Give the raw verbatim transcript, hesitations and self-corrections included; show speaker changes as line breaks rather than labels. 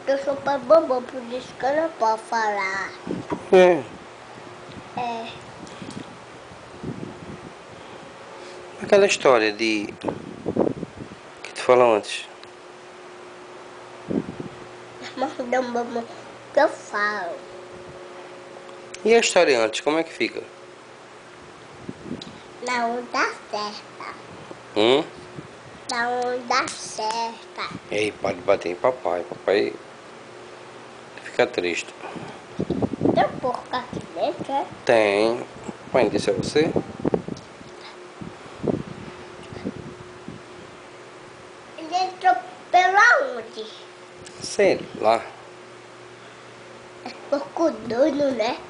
porque eu sou pai bobo, por isso que eu não posso falar.
É.
É.
Aquela história de... que tu falou antes.
Mas não bobo que eu falo.
E a história antes, como é que fica?
Não dá certa.
Hum?
Não dá certa.
Ei, pode bater em papai. Papai fica triste.
Tem um porco aqui dentro, é?
Tem. Quem disse a você?
Ele entrou pela onde?
Sei lá.
É porco doido, né?